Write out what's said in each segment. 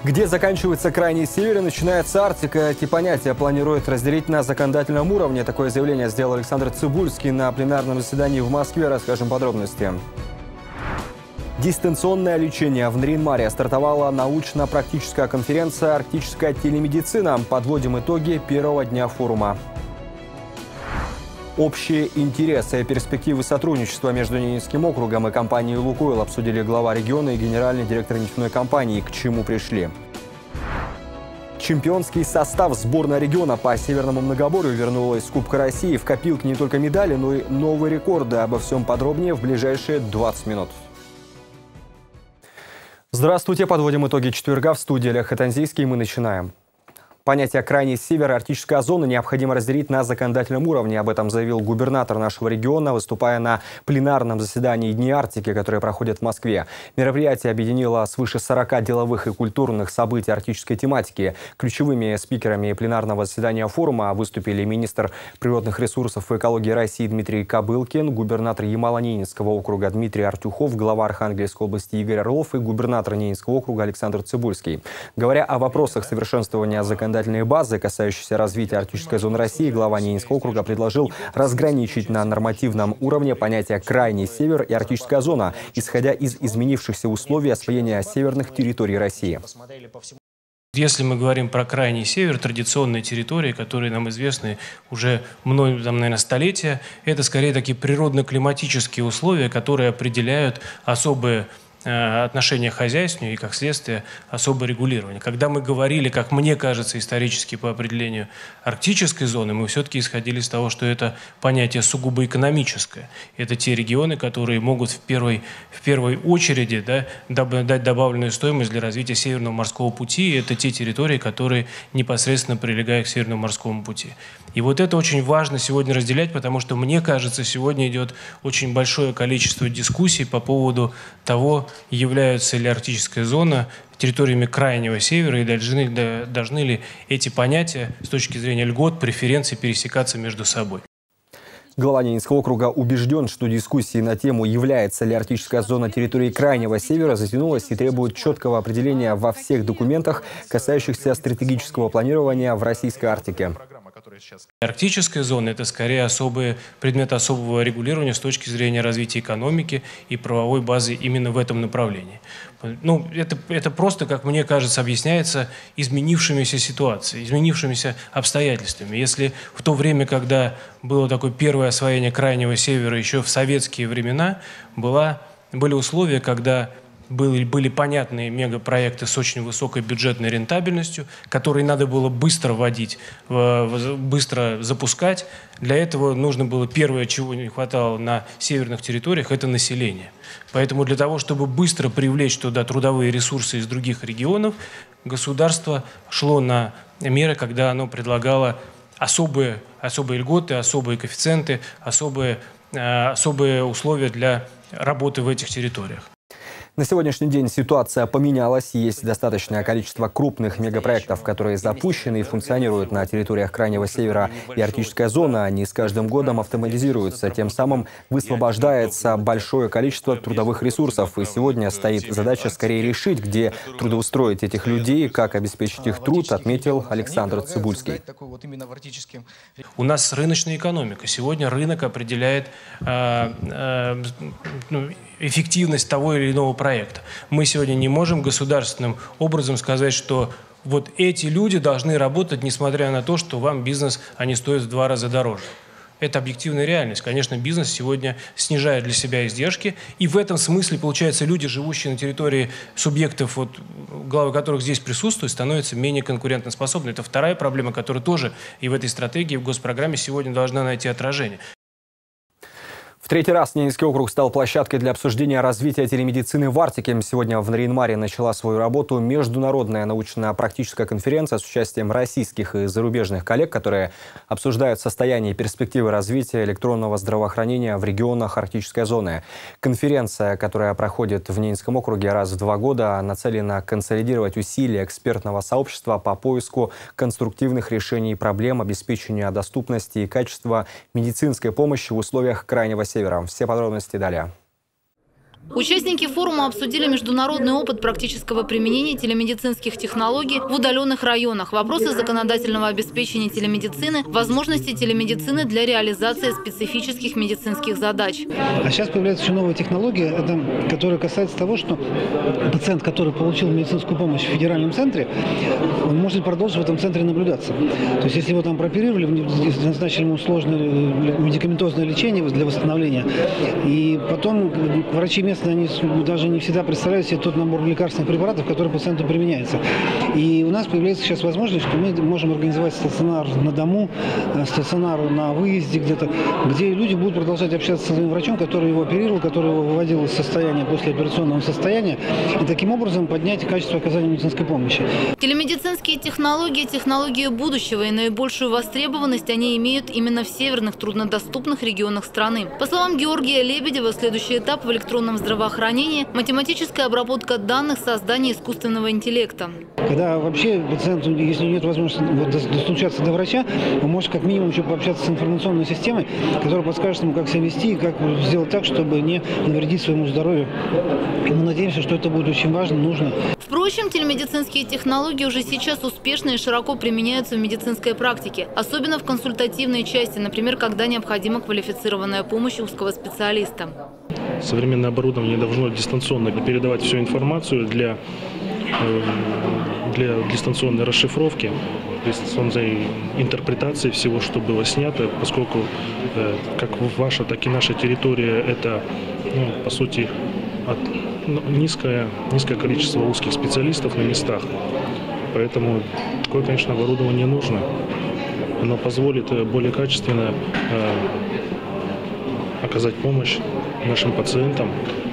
Где заканчивается крайний север и начинается Арктика, эти понятия планируют разделить на законодательном уровне. Такое заявление сделал Александр Цыбульский на пленарном заседании в Москве. Расскажем подробности. Дистанционное лечение. В Нарьян-Маре стартовала научно-практическая конференция «Арктическая телемедицина». Подводим итоги первого дня форума. Общие интересы и перспективы сотрудничества между Ненецким округом и компанией «Лукойл» обсудили глава региона и генеральный директор нефтяной компании. К чему пришли? Чемпионский состав сборной региона по северному многоборью вернулась с Кубка России. В копилке не только медали, но и новые рекорды. Обо всем подробнее в ближайшие 20 минут. Здравствуйте. Подводим итоги четверга. В студии Олег Хатанзийский. Мы начинаем. Понятие «крайний север» и «арктическая зона» необходимо разделить на законодательном уровне. Об этом заявил губернатор нашего региона, выступая на пленарном заседании Дней Арктики, которые проходят в Москве. Мероприятие объединило свыше 40 деловых и культурных событий арктической тематики. Ключевыми спикерами пленарного заседания форума выступили министр природных ресурсов и экологии России Дмитрий Кобылкин, губернатор Ямало-Ненецкого округа Дмитрий Артюхов, глава Архангельской области Игорь Орлов и губернатор Ненецкого округа Александр Цыбульский. Говоря о вопросах совершенствования законодательной базы, касающейся развития арктической зоны России, глава Ненецкого округа предложил разграничить на нормативном уровне понятия «крайний север» и «арктическая зона», исходя из изменившихся условий освоения северных территорий России. Если мы говорим про крайний север, традиционные территории, которые нам известны уже наверное, столетия, это скорее такие природно-климатические условия, которые определяют особые отношения к хозяйству и, как следствие, особое регулирование. Когда мы говорили, как мне кажется, исторически по определению арктической зоны, мы все-таки исходили из того, что это понятие сугубо экономическое. Это те регионы, которые могут в первой очереди дать добавленную стоимость для развития Северного морского пути. И это те территории, которые непосредственно прилегают к Северному морскому пути. И вот это очень важно сегодня разделять, потому что, мне кажется, сегодня идет очень большое количество дискуссий по поводу того, является ли арктическая зона территориями крайнего севера и должны ли эти понятия с точки зрения льгот, преференций пересекаться между собой. Глава Ненецкого округа убежден, что дискуссии на тему, является ли арктическая зона территорией крайнего севера, затянулась и требует четкого определения во всех документах, касающихся стратегического планирования в российской Арктике. Арктическая зона – это скорее предмет особого регулирования с точки зрения развития экономики и правовой базы именно в этом направлении. Это просто, как мне кажется, объясняется изменившимися ситуацией, изменившимися обстоятельствами. Если в то время, когда было такое первое освоение крайнего севера, еще в советские времена, были условия, когда были понятные мегапроекты с очень высокой бюджетной рентабельностью, которые надо было быстро вводить, быстро запускать. Для этого нужно было первое, чего не хватало на северных территориях, это население. Поэтому для того, чтобы быстро привлечь туда трудовые ресурсы из других регионов, государство шло на меры, когда оно предлагало особые льготы, особые коэффициенты, особые условия для работы в этих территориях. На сегодняшний день ситуация поменялась. Есть достаточное количество крупных мегапроектов, которые запущены и функционируют на территориях Крайнего Севера и Арктическая зона. Они с каждым годом автоматизируются. Тем самым высвобождается большое количество трудовых ресурсов. И сегодня стоит задача скорее решить, где трудоустроить этих людей, как обеспечить их труд, отметил Александр Цыбульский. У нас рыночная экономика. Сегодня рынок определяет эффективность того или иного проекта. Мы сегодня не можем государственным образом сказать, что вот эти люди должны работать, несмотря на то, что вам бизнес, они стоят в 2 раза дороже. Это объективная реальность. Конечно, бизнес сегодня снижает для себя издержки. И в этом смысле, получается, люди, живущие на территории субъектов, главы которых здесь присутствуют, становятся менее конкурентоспособны. Это вторая проблема, которая тоже и в этой стратегии, в госпрограмме сегодня должна найти отражение. В третий раз Ненецкий округ стал площадкой для обсуждения развития телемедицины в Арктике. Сегодня в Нарьян-Маре начала свою работу международная научно-практическая конференция с участием российских и зарубежных коллег, которые обсуждают состояние и перспективы развития электронного здравоохранения в регионах арктической зоны. Конференция, которая проходит в Ненецком округе раз в 2 года, нацелена консолидировать усилия экспертного сообщества по поиску конструктивных решений проблем, обеспечения доступности и качества медицинской помощи в условиях крайнего севера. Все подробности далее. Участники форума обсудили международный опыт практического применения телемедицинских технологий в удаленных районах, вопросы законодательного обеспечения телемедицины, возможности телемедицины для реализации специфических медицинских задач. А сейчас появляется еще новая технология, которая касается того, что пациент, который получил медицинскую помощь в федеральном центре, он может продолжить в этом центре наблюдаться. То есть, если его там прооперировали, назначили ему сложное медикаментозное лечение для восстановления, и потом врачи местные, они даже не всегда представляют себе тот набор лекарственных препаратов, который пациенту применяется. И у нас появляется сейчас возможность, что мы можем организовать стационар на дому, стационар на выезде где-то, где люди будут продолжать общаться со своим врачом, который его оперировал, который его выводил из состояния, послеоперационного состояния, и таким образом поднять качество оказания медицинской помощи. Телемедицинские технологии – технологии будущего, и наибольшую востребованность они имеют именно в северных труднодоступных регионах страны. По словам Георгия Лебедева, следующий этап в электронном здравоохранении – математическая обработка данных, создание искусственного интеллекта. Когда вообще пациенту, если нет возможности достучаться до врача, он может как минимум еще пообщаться с информационной системой, которая подскажет ему, как себя вести и как сделать так, чтобы не навредить своему здоровью. И мы надеемся, что это будет очень важно, нужно. Впрочем, телемедицинские технологии уже сейчас успешно и широко применяются в медицинской практике, особенно в консультативной части, например, когда необходима квалифицированная помощь узкого специалиста. Современное оборудование должно дистанционно передавать всю информацию для дистанционной расшифровки, дистанционной интерпретации всего, что было снято, поскольку как ваша, так и наша территория – это, по сути, низкое количество узких специалистов на местах. Поэтому такое, конечно, оборудование нужно. Оно позволит более качественно оказать помощь нашим пациентам,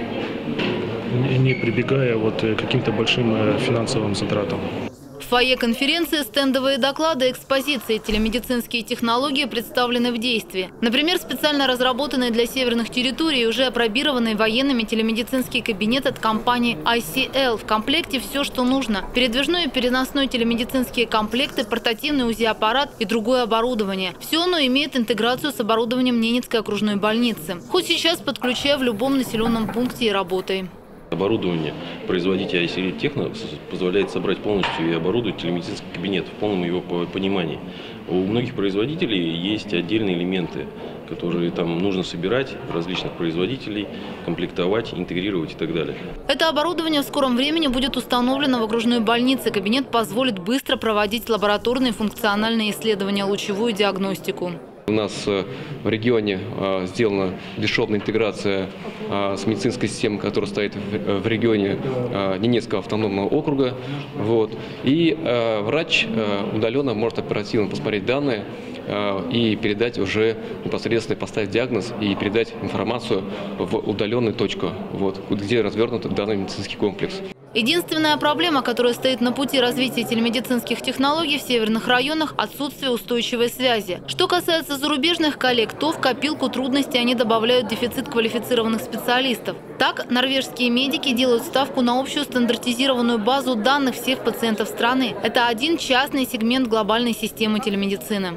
не прибегая к каким-то большим финансовым затратам. В фойе конференции стендовые доклады, экспозиции, телемедицинские технологии представлены в действии. Например, специально разработанный для северных территорий и уже апробированный военными телемедицинский кабинет от компании ICL. В комплекте все, что нужно. Передвижной и переносной телемедицинские комплекты, портативный УЗИ-аппарат и другое оборудование. Все оно имеет интеграцию с оборудованием Ненецкой окружной больницы. Хоть сейчас подключая в любом населенном пункте и работой. Оборудование производителя ICL Техно позволяет собрать полностью и оборудовать телемедицинский кабинет в полном его понимании. У многих производителей есть отдельные элементы, которые там нужно собирать, различных производителей, комплектовать, интегрировать и так далее. Это оборудование в скором времени будет установлено в окружной больнице. Кабинет позволит быстро проводить лабораторные функциональные исследования, лучевую диагностику. У нас в регионе сделана бесшовная интеграция с медицинской системой, которая стоит в регионе Ненецкого автономного округа. И врач удаленно может оперативно посмотреть данные и передать уже непосредственно, поставить диагноз и передать информацию в удаленную точку, где развернут данный медицинский комплекс. Единственная проблема, которая стоит на пути развития телемедицинских технологий в северных районах – отсутствие устойчивой связи. Что касается зарубежных коллег, то в копилку трудностей они добавляют дефицит квалифицированных специалистов. Так, норвежские медики делают ставку на общую стандартизированную базу данных всех пациентов страны. Это один частный сегмент глобальной системы телемедицины.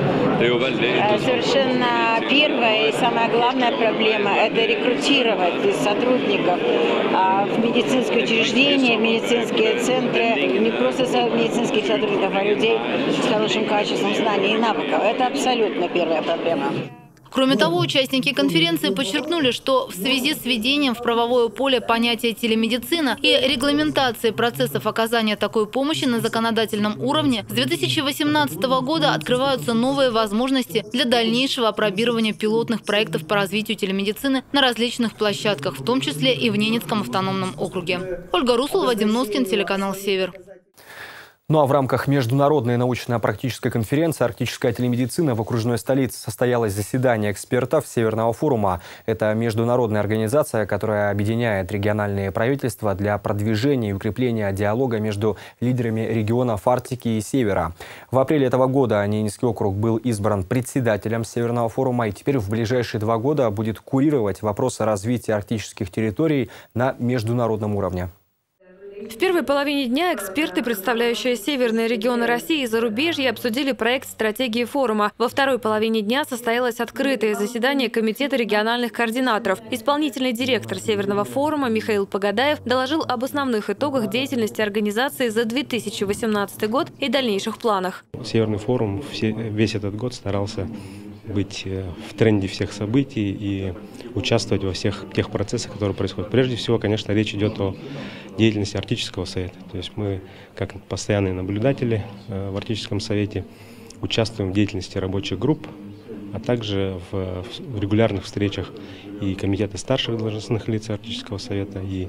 Совершенно первая и самая главная проблема – это рекрутировать сотрудников в медицинские учреждения, в медицинские центры, не просто медицинских сотрудников, а людей с хорошим качеством знаний и навыков. Это абсолютно первая проблема. Кроме того, участники конференции подчеркнули, что в связи с введением в правовое поле понятия телемедицина и регламентацией процессов оказания такой помощи на законодательном уровне, с 2018 года открываются новые возможности для дальнейшего апробирования пилотных проектов по развитию телемедицины на различных площадках, в том числе и в Ненецком автономном округе. Ольга Руслова, Вадим Носкин, телеканал «Север». Ну а в рамках международной научно-практической конференции «Арктическая телемедицина» в окружной столице состоялось заседание экспертов Северного форума. Это международная организация, которая объединяет региональные правительства для продвижения и укрепления диалога между лидерами регионов Арктики и Севера. В апреле этого года Ненецкий округ был избран председателем Северного форума и теперь в ближайшие 2 года будет курировать вопросы развития арктических территорий на международном уровне. В первой половине дня эксперты, представляющие северные регионы России и зарубежья, обсудили проект стратегии форума. Во второй половине дня состоялось открытое заседание Комитета региональных координаторов. Исполнительный директор Северного форума Михаил Погадаев доложил об основных итогах деятельности организации за 2018 год и дальнейших планах. Северный форум весь этот год старался быть в тренде всех событий и участвовать во всех тех процессах, которые происходят. Прежде всего, конечно, речь идет о деятельности Арктического совета. То есть мы, как постоянные наблюдатели в Арктическом совете, участвуем в деятельности рабочих групп, а также в регулярных встречах и комитета старших должностных лиц Арктического совета, и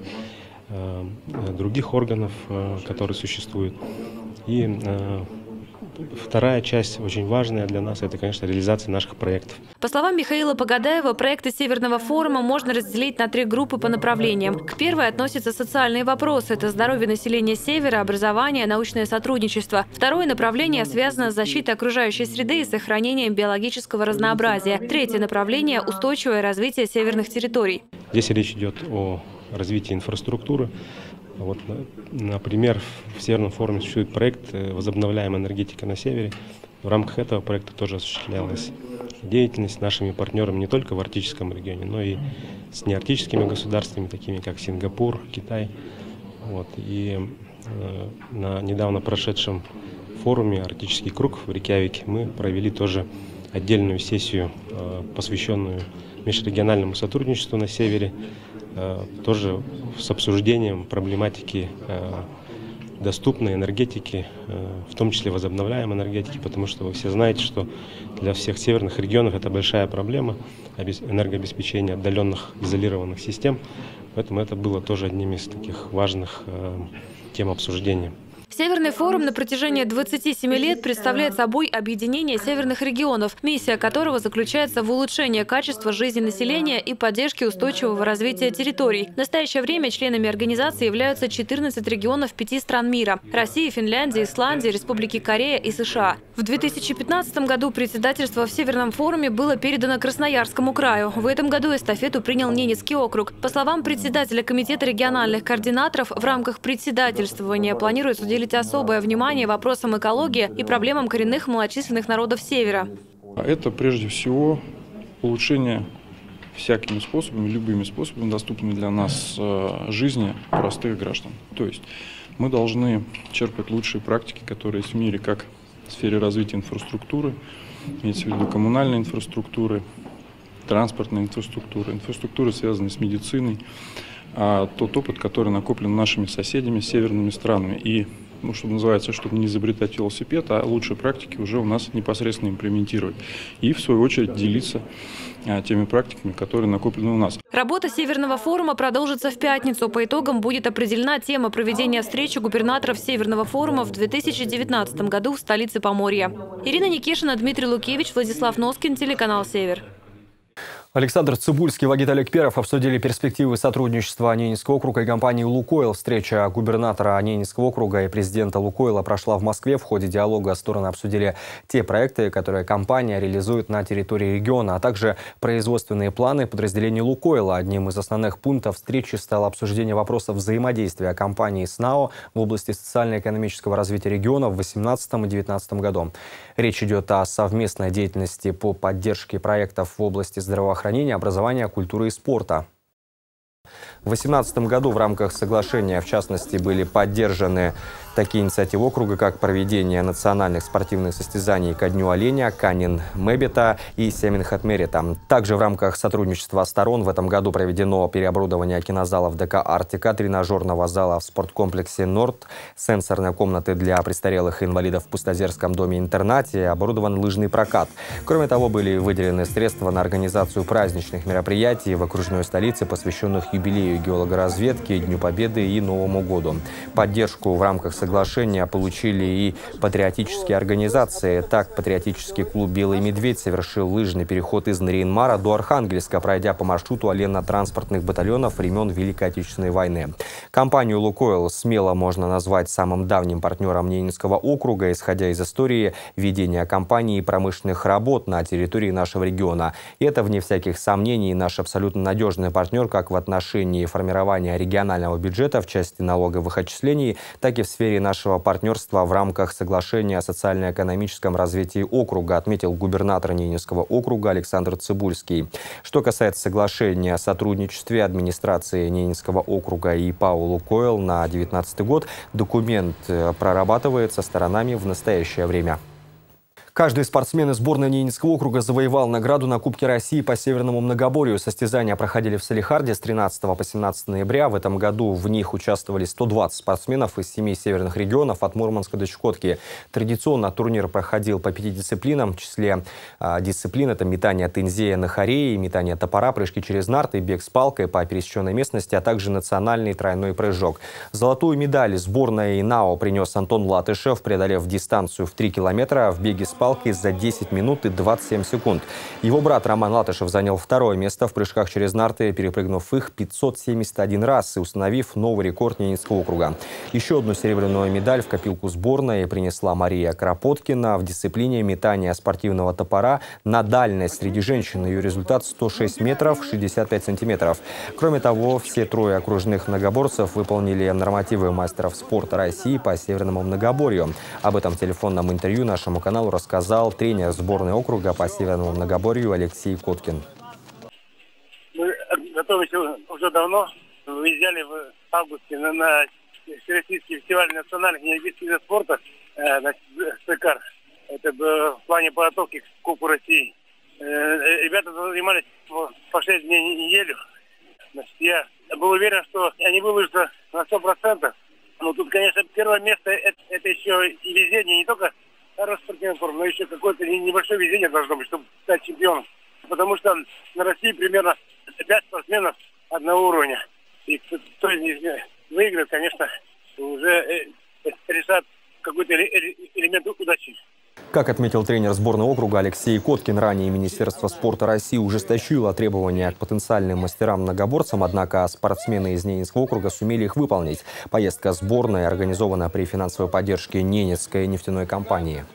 других органов, которые существуют. И вторая часть, очень важная для нас, это, конечно, реализация наших проектов. По словам Михаила Погадаева, проекты Северного форума можно разделить на 3 группы по направлениям. К первой относятся социальные вопросы. Это здоровье населения Севера, образование, научное сотрудничество. Второе направление связано с защитой окружающей среды и сохранением биологического разнообразия. Третье направление – устойчивое развитие северных территорий. Здесь речь идет о развитии инфраструктуры. Вот, например, в Северном форуме существует проект «Возобновляемая энергетика на севере». В рамках этого проекта тоже осуществлялась деятельность нашими партнерами не только в арктическом регионе, но и с неарктическими государствами, такими как Сингапур, Китай. Вот, и на недавно прошедшем форуме «Арктический круг» в Рейкьявике мы провели тоже отдельную сессию, посвященную межрегиональному сотрудничеству на севере, тоже с обсуждением проблематики доступной энергетики, в том числе возобновляемой энергетики, потому что вы все знаете, что для всех северных регионов это большая проблема энергообеспечения отдаленных изолированных систем, поэтому это было тоже одним из таких важных тем обсуждения. Северный форум на протяжении 27 лет представляет собой объединение северных регионов, миссия которого заключается в улучшении качества жизни населения и поддержке устойчивого развития территорий. В настоящее время членами организации являются 14 регионов 5 стран мира – России, Финляндии, Исландии, Республики Корея и США. В 2015 году председательство в Северном форуме было передано Красноярскому краю. В этом году эстафету принял Ненецкий округ. По словам председателя Комитета региональных координаторов, в рамках председательствования планируется уделить особое внимание вопросам экологии и проблемам коренных малочисленных народов Севера. Это прежде всего улучшение всякими способами, любыми способами, доступными для нас жизни простых граждан. То есть мы должны черпать лучшие практики, которые есть в мире, как в сфере развития инфраструктуры, имеется в виду коммунальной инфраструктуры, транспортной инфраструктуры, инфраструктуры, связанной с медициной, тот опыт, который накоплен нашими соседями, северными странами. И, что называется, чтобы не изобретать велосипед, а лучшие практики уже у нас непосредственно имплементировать. И, в свою очередь, делиться теми практиками, которые накоплены у нас. Работа Северного форума продолжится в пятницу. По итогам будет определена тема проведения встречи губернаторов Северного форума в 2019 году в столице Поморья. Ирина Никишина, Дмитрий Лукевич, Владислав Носкин, телеканал «Север». Александр Цыбульский, Вагит Аликперов обсудили перспективы сотрудничества Ненецкого округа и компании «Лукойл». Встреча губернатора Ненецкого округа и президента «Лукойла» прошла в Москве. В ходе диалога стороны обсудили те проекты, которые компания реализует на территории региона, а также производственные планы подразделений «Лукойла». Одним из основных пунктов встречи стало обсуждение вопросов взаимодействия компании с НАО в области социально-экономического развития региона в 2018 и 2019 году. Речь идет о совместной деятельности по поддержке проектов в области здравоохранения, образования, культуры и спорта. В 2018 году в рамках соглашения, в частности, были поддержаны такие инициативы округа, как проведение национальных спортивных состязаний ко Дню оленя, Канин Мэбита и Семин Хатмерита. Также в рамках сотрудничества сторон в этом году проведено переоборудование кинозалов ДК «Арктика», тренажерного зала в спорткомплексе «Норд», сенсорные комнаты для престарелых и инвалидов в Пустозерском доме-интернате, оборудован лыжный прокат. Кроме того, были выделены средства на организацию праздничных мероприятий в окружной столице, посвященных юбилею геологоразведки, Дню Победы и Новому году. Поддержку в рамках соглашения получили и патриотические организации. Так, патриотический клуб «Белый медведь» совершил лыжный переход из Нарьян-Мара до Архангельска, пройдя по маршруту оленно-транспортных батальонов времен Великой Отечественной войны. Компанию «Лукойл» смело можно назвать самым давним партнером Ненецкого округа, исходя из истории ведения компании и промышленных работ на территории нашего региона. И это, вне всяких сомнений, наш абсолютно надежный партнер как в отношении отношении формирования регионального бюджета в части налоговых отчислений, так и в сфере нашего партнерства в рамках соглашения о социально-экономическом развитии округа, отметил губернатор Ненецкого округа Александр Цыбульский. Что касается соглашения о сотрудничестве администрации Ненецкого округа и ПАО «Лукойл» на 2019 год, документ прорабатывается сторонами в настоящее время. Каждый спортсмен из сборной Ненецкого округа завоевал награду на Кубке России по северному многоборью. Состязания проходили в Салехарде с 13 по 17 ноября. В этом году в них участвовали 120 спортсменов из 7 северных регионов от Мурманска до Чукотки. Традиционно турнир проходил по 5 дисциплинам. В числе дисциплин это метание тензея на хорее, метание топора, прыжки через нарты, бег с палкой по пересеченной местности, а также национальный тройной прыжок. Золотую медаль сборной ИНАО принес Антон Латышев, преодолев дистанцию в 3 километра в беге с палкой за 10 минут и 27 секунд. Его брат Роман Латышев занял второе место в прыжках через нарты, перепрыгнув их 571 раз и установив новый рекорд Ненецкого округа. Еще одну серебряную медаль в копилку сборной принесла Мария Кропоткина в дисциплине метания спортивного топора на дальность среди женщин. Ее результат 106 метров 65 сантиметров. Кроме того, все трое окружных многоборцев выполнили нормативы мастеров спорта России по северному многоборью. Об этом в телефонном интервью нашему каналу рассказал тренер сборной округа по северному многоборью Алексей Коткин. Мы готовимся уже давно. Выезжали в августе на Всероссийский фестиваль национальных энергетических видов спорта на СКАР. Это в плане подготовки к Кубку России. Ребята занимались по 6 дней неделю. Я был уверен, что они выложатся на 100%. Но тут, конечно, первое место это еще и везение, не только хороший спортивный форм, но еще какое-то небольшое везение должно быть, чтобы стать чемпионом. Потому что на России примерно 5 спортсменов одного уровня. И кто из них выиграет, конечно, уже решат какой-то элемент удачи. Как отметил тренер сборной округа Алексей Коткин, ранее Министерство спорта России ужесточило требования к потенциальным мастерам-многоборцам, однако спортсмены из Ненецкого округа сумели их выполнить. Поездка сборной организована при финансовой поддержке Ненецкой нефтяной компании.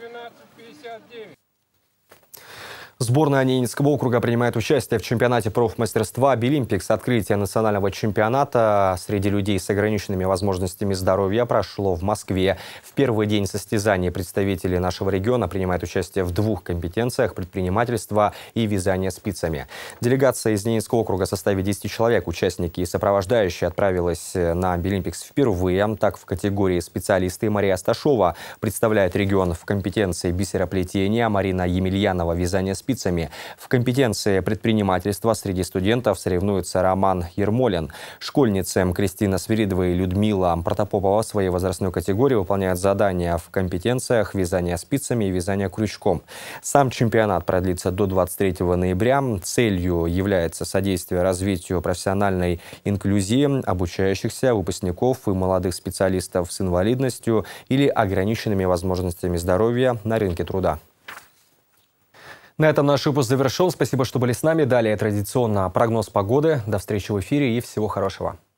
Сборная Ненецкого округа принимает участие в чемпионате профмастерства «Билимпикс». Открытие национального чемпионата среди людей с ограниченными возможностями здоровья прошло в Москве. В первый день состязаний представители нашего региона принимают участие в 2 компетенциях – предпринимательство и вязание спицами. Делегация из Ненецкого округа в составе 10 человек, участники и сопровождающие, отправилась на «Билимпикс» впервые. Так, в категории специалисты Мария Асташова представляет регион в компетенции бисероплетения, Марина Емельянова – вязание спицами. В компетенции предпринимательства среди студентов соревнуются Роман Ермолин. Школьницы Кристина Свиридова и Людмила Протопопова в своей возрастной категории выполняют задания в компетенциях вязания спицами и вязания крючком. Сам чемпионат продлится до 23 ноября. Целью является содействие развитию профессиональной инклюзии обучающихся выпускников и молодых специалистов с инвалидностью или ограниченными возможностями здоровья на рынке труда. На этом наш выпуск завершен. Спасибо, что были с нами. Далее традиционно прогноз погоды. До встречи в эфире и всего хорошего.